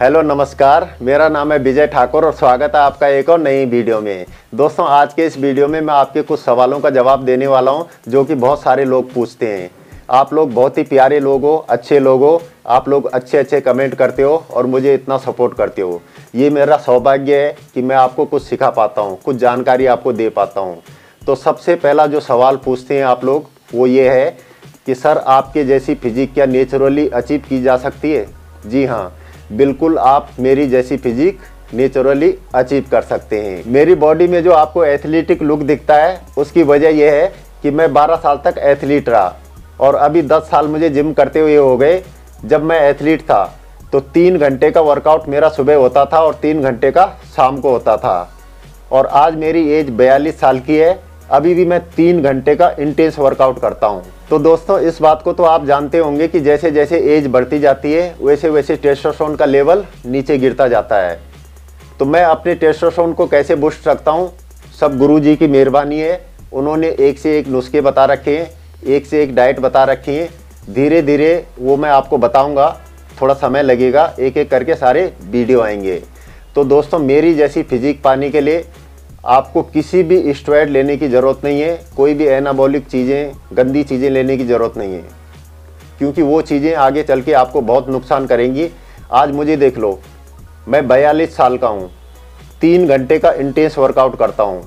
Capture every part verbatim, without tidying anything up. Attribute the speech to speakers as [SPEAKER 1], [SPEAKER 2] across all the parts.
[SPEAKER 1] Hello नमस्कार, मेरा नाम है विजय ठाकुर और स्वागत है आपका एक और नई वीडियो में। दोस्तों, आज के इस वीडियो में मैं आपके कुछ सवालों का जवाब देने वाला हूं जो कि बहुत सारे लोग पूछते हैं। आप लोग बहुत ही प्यारे लोग हो, अच्छे लोग हो, आप लोग अच्छे अच्छे कमेंट करते हो और मुझे इतना सपोर्ट करते हो। ये मेरा सौभाग्य है कि मैं आपको कुछ सिखा पाता हूँ, कुछ जानकारी आपको दे पाता हूँ। तो सबसे पहला जो सवाल पूछते हैं आप लोग वो ये है कि सर आपके जैसी फिजिक क्या नेचुरली अचीव की जा सकती है? जी हाँ, बिल्कुल आप मेरी जैसी फिजिक नेचुरली अचीव कर सकते हैं। मेरी बॉडी में जो आपको एथलेटिक लुक दिखता है उसकी वजह यह है कि मैं बारह साल तक एथलीट रहा और अभी दस साल मुझे जिम करते हुए हो गए। जब मैं एथलीट था तो तीन घंटे का वर्कआउट मेरा सुबह होता था और तीन घंटे का शाम को होता था और आज मेरी एज बयालीस साल की है, अभी भी मैं तीन घंटे का इंटेंस वर्कआउट करता हूँ। तो दोस्तों, इस बात को तो आप जानते होंगे कि जैसे जैसे एज बढ़ती जाती है वैसे वैसे टेस्टोस्टेरोन का लेवल नीचे गिरता जाता है। तो मैं अपने टेस्टोस्टेरोन को कैसे बूस्ट रखता हूँ, सब गुरुजी की मेहरबानी है। उन्होंने एक से एक नुस्खे बता रखे हैं, एक से एक डाइट बता रखी है। धीरे धीरे वो मैं आपको बताऊँगा, थोड़ा समय लगेगा, एक एक करके सारे वीडियो आएंगे। तो दोस्तों, मेरी जैसी फिजिक पाने के लिए आपको किसी भी स्टेरॉइड लेने की ज़रूरत नहीं है, कोई भी एनाबॉलिक चीज़ें, गंदी चीज़ें लेने की ज़रूरत नहीं है, क्योंकि वो चीज़ें आगे चल के आपको बहुत नुकसान करेंगी। आज मुझे देख लो, मैं बयालीस साल का हूँ, तीन घंटे का इंटेंस वर्कआउट करता हूँ,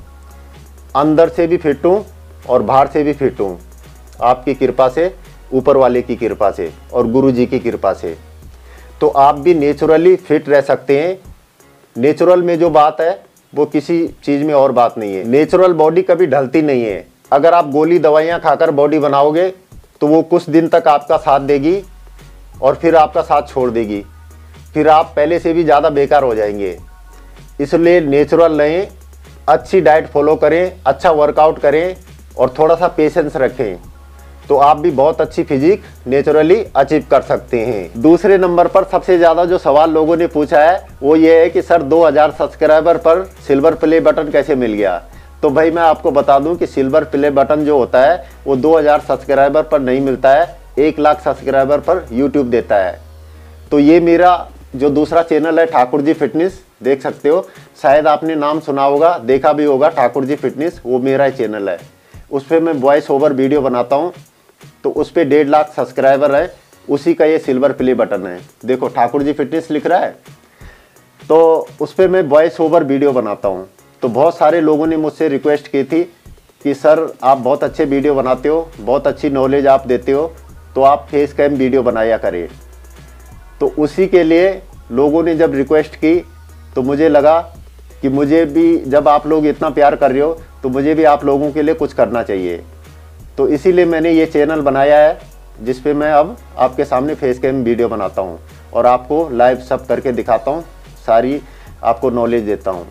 [SPEAKER 1] अंदर से भी फिट हूँ और बाहर से भी फिट हूँ, आपकी कृपा से, ऊपर वाले की कृपा से और गुरुजी की कृपा से। तो आप भी नेचुरली फिट रह सकते हैं। नेचुरल में जो बात है वो किसी चीज़ में और बात नहीं है। नेचुरल बॉडी कभी ढलती नहीं है। अगर आप गोली दवाइयाँ खाकर बॉडी बनाओगे तो वो कुछ दिन तक आपका साथ देगी और फिर आपका साथ छोड़ देगी, फिर आप पहले से भी ज़्यादा बेकार हो जाएंगे। इसलिए नेचुरल रहें, अच्छी डाइट फॉलो करें, अच्छा वर्कआउट करें और थोड़ा सा पेशेंस रखें, तो आप भी बहुत अच्छी फिजिक नेचुरली अचीव कर सकते हैं। दूसरे नंबर पर सबसे ज़्यादा जो सवाल लोगों ने पूछा है वो ये है कि सर दो हज़ार सब्सक्राइबर पर सिल्वर प्ले बटन कैसे मिल गया? तो भाई मैं आपको बता दूं कि सिल्वर प्ले बटन जो होता है वो दो हज़ार सब्सक्राइबर पर नहीं मिलता है, एक लाख सब्सक्राइबर पर यूट्यूब देता है। तो ये मेरा जो दूसरा चैनल है ठाकुर जी फिटनेस, देख सकते हो, शायद आपने नाम सुना होगा, देखा भी होगा, ठाकुर जी फिटनेस, वो मेरा चैनल है। उस पर मैं वॉइस ओवर वीडियो बनाता हूँ, तो उस पर डेढ़ लाख सब्सक्राइबर है, उसी का ये सिल्वर प्ले बटन है। देखो ठाकुर जी फिटनेस लिख रहा है, तो उस पर मैं वॉइस ओवर वीडियो बनाता हूँ। तो बहुत सारे लोगों ने मुझसे रिक्वेस्ट की थी कि सर आप बहुत अच्छे वीडियो बनाते हो, बहुत अच्छी नॉलेज आप देते हो, तो आप फेस कैम वीडियो बनाया करें। तो उसी के लिए लोगों ने जब रिक्वेस्ट की तो मुझे लगा कि मुझे भी, जब आप लोग इतना प्यार कर रहे हो तो मुझे भी आप लोगों के लिए कुछ करना चाहिए। तो इसीलिए मैंने ये चैनल बनाया है जिस पे मैं अब आपके सामने फेस कैम वीडियो बनाता हूँ और आपको लाइव सब करके दिखाता हूँ, सारी आपको नॉलेज देता हूँ।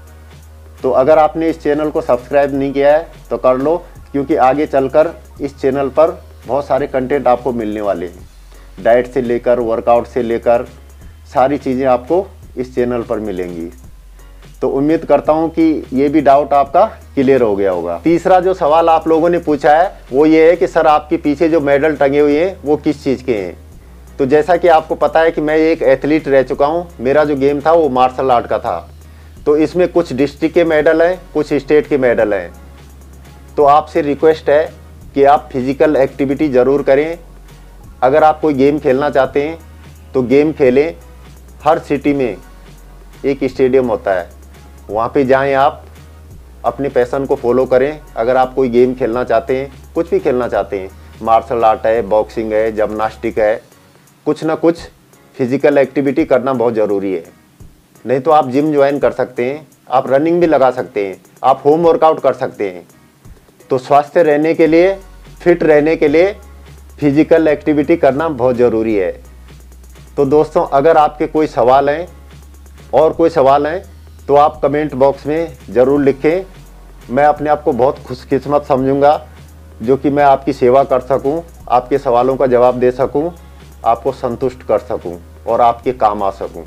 [SPEAKER 1] तो अगर आपने इस चैनल को सब्सक्राइब नहीं किया है तो कर लो, क्योंकि आगे चलकर इस चैनल पर बहुत सारे कंटेंट आपको मिलने वाले हैं। डाइट से लेकर, वर्कआउट से लेकर सारी चीज़ें आपको इस चैनल पर मिलेंगी। तो उम्मीद करता हूं कि ये भी डाउट आपका क्लियर हो गया होगा। तीसरा जो सवाल आप लोगों ने पूछा है वो ये है कि सर आपके पीछे जो मेडल टंगे हुए हैं वो किस चीज़ के हैं? तो जैसा कि आपको पता है कि मैं एक एथलीट रह चुका हूं, मेरा जो गेम था वो मार्शल आर्ट का था। तो इसमें कुछ डिस्ट्रिक्ट के मेडल हैं, कुछ स्टेट के मेडल हैं। तो आपसे रिक्वेस्ट है कि आप फिजिकल एक्टिविटी ज़रूर करें। अगर आप कोई गेम खेलना चाहते हैं तो गेम खेलें। हर सिटी में एक स्टेडियम होता है, वहाँ पे जाएं, आप अपने पैशन को फॉलो करें। अगर आप कोई गेम खेलना चाहते हैं, कुछ भी खेलना चाहते हैं, मार्शल आर्ट है, बॉक्सिंग है, जिम्नास्टिक है, कुछ ना कुछ फिजिकल एक्टिविटी करना बहुत ज़रूरी है। नहीं तो आप जिम ज्वाइन कर सकते हैं, आप रनिंग भी लगा सकते हैं, आप होम वर्कआउट कर सकते हैं। तो स्वस्थ रहने के लिए, फिट रहने के लिए फिजिकल एक्टिविटी करना बहुत ज़रूरी है। तो दोस्तों, अगर आपके कोई सवाल हैं और कोई सवाल हैं तो आप कमेंट बॉक्स में ज़रूर लिखें। मैं अपने आप को बहुत खुशकिस्मत समझूंगा जो कि मैं आपकी सेवा कर सकूं, आपके सवालों का जवाब दे सकूं, आपको संतुष्ट कर सकूं और आपके काम आ सकूं।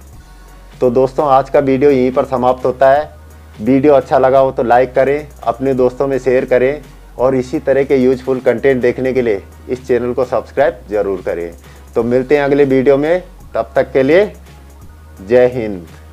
[SPEAKER 1] तो दोस्तों, आज का वीडियो यहीं पर समाप्त होता है। वीडियो अच्छा लगा हो तो लाइक करें, अपने दोस्तों में शेयर करें और इसी तरह के यूजफुल कंटेंट देखने के लिए इस चैनल को सब्सक्राइब ज़रूर करें। तो मिलते हैं अगले वीडियो में, तब तक के लिए जय हिंद।